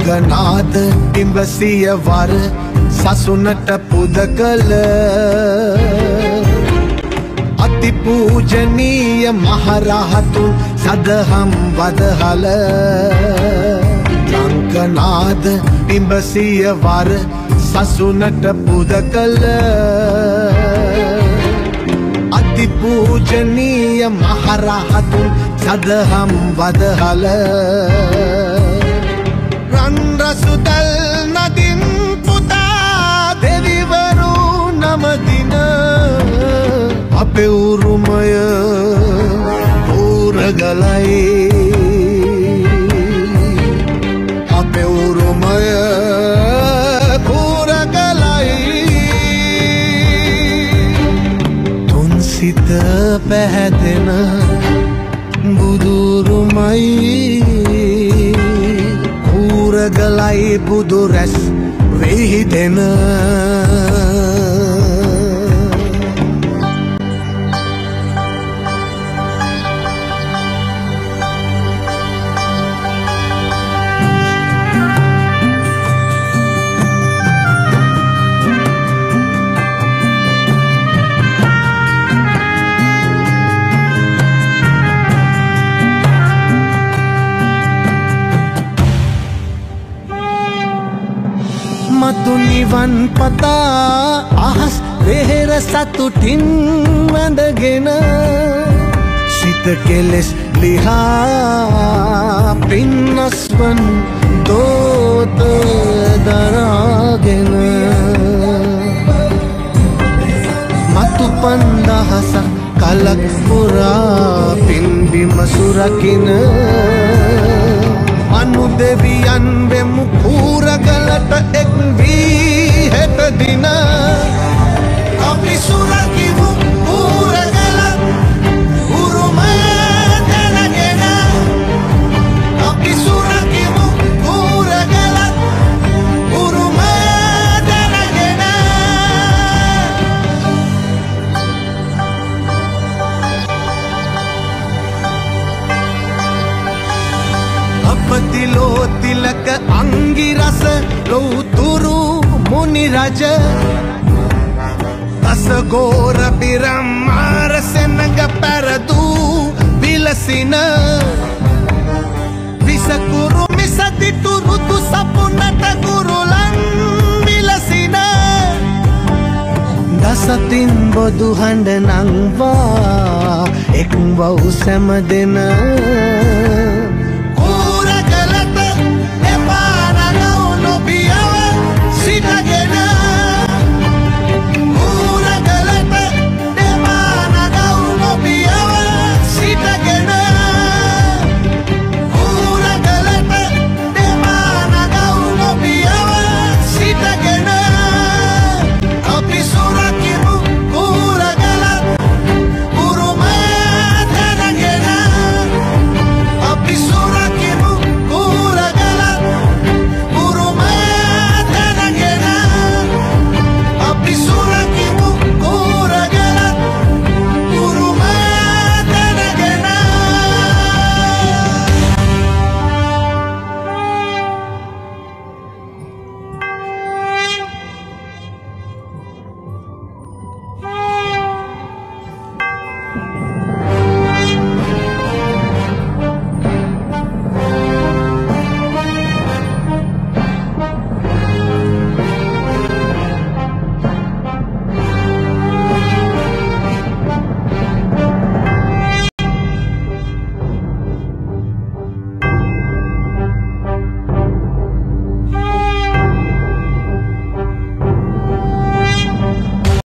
රංගනාද ඉඹසිය වර සසුනට පුද කළ අතිපූජනීය මහරහතුන් සදහම් වදහල රංගනාද ඉඹසිය වර සසුනට පුද කළ අතිපූජනීය මහරහතුන් සදහම් වදහල රන් රසුතල් නදින් පුතා දෙවිවරු නමදින අපේ උරුමය පූරගලයි අපේ උරුමය සිත පැහැදෙන බුදුරුමයි කුරගලයි බුදු රැස් විහිදෙන මතු නිවන් පතා අහස් වෙහෙර සතුටින් වැඳගෙන සිත කෙලෙස් ලිහා පින්නස්වන් දෝත දරාගෙන මතු පන්දහසක් කලක් පුරා පින්බිම සුරකින අනුදෙවියන් වෙමු කුරගලට එක් වී හෙට දින අපි සුරකිමු කුරගල උරුමය දැනගෙන අපි සුරකිමු කුරගල උරුමය දැනගෙන අපතිලෝ තිලක අංගිරස ලෞතුරු මුනි රජ අසගෝර පිරම්මාර සෙනග පැරදූ විලසින විසකුරු මිසදිතු රුතු සපුනට කුරුලන් විලසින දසතින් බොදු හඬ නංවා එක් වව් සැමදෙන